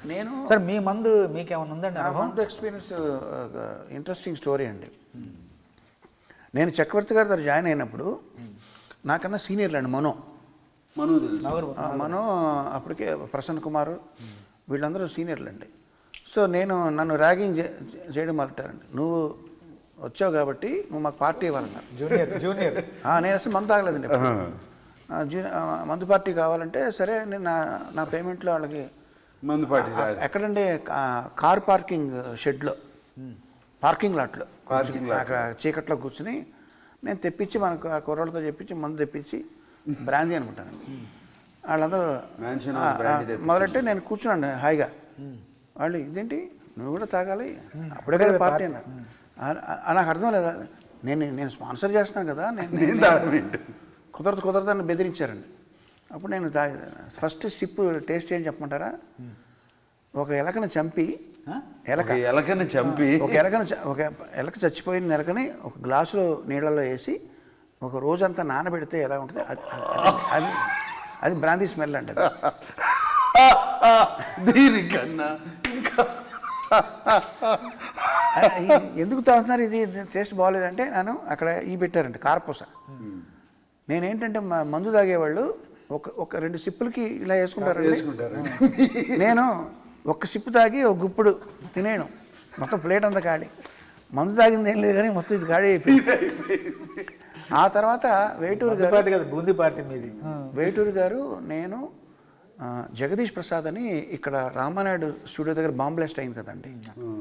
నేను సార్ మీ మందు మీకేమైనా ఉందండి? మందు ఎక్స్పీరియన్స్ ఇంట్రెస్టింగ్ స్టోరీ అండి. నేను చక్రవర్తి గారి దగ్గర జాయిన్ అయినప్పుడు నాకన్నా సీనియర్లు అండి. మనో అప్పటికే ప్రసన్న కుమార్ వీళ్ళందరూ సీనియర్లు అండి. సో నన్ను ర్యాగింగ్ చేయడం మొదలెట్టారండి. నువ్వు వచ్చావు కాబట్టి నువ్వు మాకు పార్టీ ఇవ్వాలన్నారు. జూనియర్ నేను అసలు మందు తాగలేదండి. మందు పార్టీ కావాలంటే సరే నేను నా పేమెంట్లో వాళ్ళకి మందు పార్టీ ఎక్కడంటే కార్ పార్కింగ్ షెడ్లో పార్కింగ్ లాట్లో అక్కడ చీకట్లో కూర్చుని నేను తెప్పించి మనకు ఆ కుర్రాళ్ళతో చెప్పించి మందు తెప్పించి బ్రాందీ అనుకుంటానండి. వాళ్ళందరూ మొదలెట్టి నేను కూర్చున్నాను హాయిగా. వాళ్ళు ఇదేంటి నువ్వు కూడా తాగాలి అప్పుడే కదా పార్టీ అన్నారు. నాకు అర్థం లేదా, నేను స్పాన్సర్ చేస్తున్నాను కదా, నేను కుదరదు అని బెదిరించారండి. అప్పుడు నేను ఫస్ట్ స్టిప్ టేస్ట్ ఏం చెప్పమంటారా? ఒక ఎలకను చంపి ఒక ఎలక చచ్చిపోయిన ఎలకని ఒక గ్లాసులో నీళ్ళలో వేసి ఒక రోజంతా నానబెడితే ఎలా ఉంటుంది అది అది బ్రాందీ స్మెల్ అండి. దీనికన్నా ఎందుకు తాగుతున్నారు, ఇది టేస్ట్ బాగోలేదంటే నేను అక్కడ పెట్టారండి కార్పూస. నేనేంటంటే మందు తాగేవాళ్ళు ఒక 2 సిప్పులకి ఇలా వేసుకుంటారు. నేను ఒక్క సిప్పు తాగి ఒక గుప్పుడు తినేను, మొత్తం ప్లేట్ అంతా ఖాళీ. మందు తాగింది ఏం లేదు కానీ మొత్తం ఇది ఖాళీ అయిపోయింది. ఆ తర్వాత వేటూరు గారు బూందీ పార్టీ మీది. వేటూరు గారు నేను జగదీష్ ప్రసాద్ అని ఇక్కడ రామానాయుడు స్టూడియో దగ్గర బాంబ్ బ్లాస్ట్ అయింది కదండి,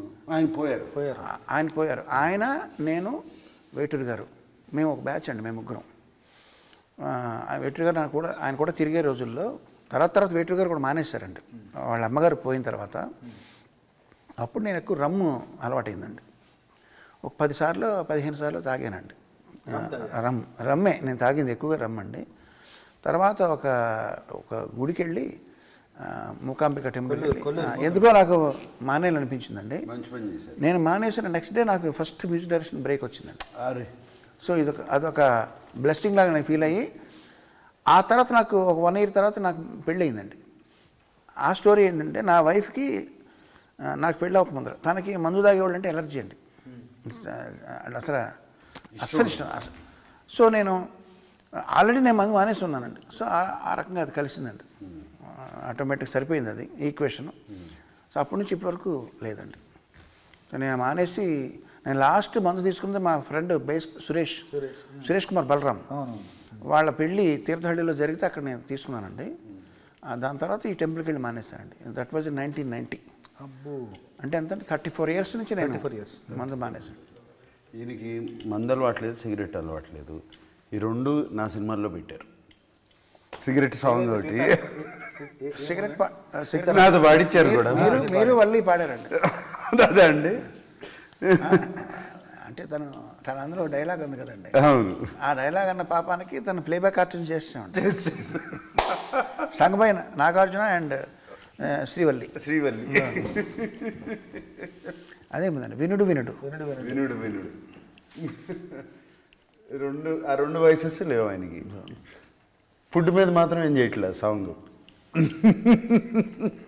ఆయన పోయారు. ఆయన నేను వేటూరు గారు మేము ఒక బ్యాచ్ అండి, మేము ముగ్గురం. వేటూరు గారు ఆయన కూడా తిరిగే రోజుల్లో తర్వాత వేటూరు గారు కూడా మానేశారండి వాళ్ళ అమ్మగారు పోయిన తర్వాత. అప్పుడు నేను ఎక్కువ రమ్ము అలవాటైందండి. ఒక 10 సార్లు 15 సార్లు తాగానండి రమ్మే నేను తాగింది ఎక్కువగా రమ్మండి. తర్వాత ఒక గుడికి వెళ్ళి మూకాంబిక టెంపుల్ ఎందుకో నాకు మానేయాలనిపించిందండి. నేను మానేసిన నెక్స్ట్ డే నాకు ఫస్ట్ మ్యూజిక్ డైరెక్షన్ బ్రేక్ వచ్చిందండి. సో అదొక బ్లెస్సింగ్ లాగా నేను ఫీల్ అయ్యి ఆ తర్వాత నాకు ఒక 1 year తర్వాత నాకు పెళ్ళి అయిందండి. ఆ స్టోరీ ఏంటంటే నా వైఫ్కి నాకు పెళ్ళి అవ్వకముందర తనకి మందు తాగేవాళ్ళు అంటే ఎలర్జీ అండి, అస్సలు ఇష్టం. సో నేను ఆల్రెడీ నేను మందు మానేసి ఉన్నానండి. సో ఆ రకంగా అది కలిసిందండి, ఆటోమేటిక్ సరిపోయింది అది ఈక్వేషన్. సో అప్పటి నుంచి ఇప్పటివరకు లేదండి. సో నేను మానేసి నేను లాస్ట్ మందు తీసుకుంది మా ఫ్రెండ్ సురేష్ కుమార్ బలరాం వాళ్ళ పెళ్ళి తీర్థహಳ್ಳಿలో జరిగితే అక్కడ నేను తీసుకున్నానండి. దాని తర్వాత ఈ టెంపుల్కి వెళ్ళి మానేస్తానండి. That was 1990. అంటే ఎంత 34 years నుంచి నేను మందు మానేసాను. ఈయనకి మందు అలవాట్లేదు, సిగరెట్ అలవాట్లేదు. ఈ 2 నా సినిమాల్లో పెట్టారు. సిగరెట్ సాంగ్ ఒకటి సిగరెట్ నాతో పాడిచ్చారు కూడా. మీరు వల్లి పాడారండి. అదే అండి, అంటే తను అందులో డైలాగ్ ఉంది కదండి, అవును. ఆ డైలాగ్ అన్న పాపానికి తను ప్లేబ్యాక్ ఆర్టిస్ట్ చేస్తామండి. సంగమైన నాగార్జున అండ్ శ్రీవల్లి అదేమిందండి వినుడు 2 వయసెస్ లేవు ఆయనకి. ఫుడ్ మీద మాత్రం ఏం చేయట్లేదు సాంగ్.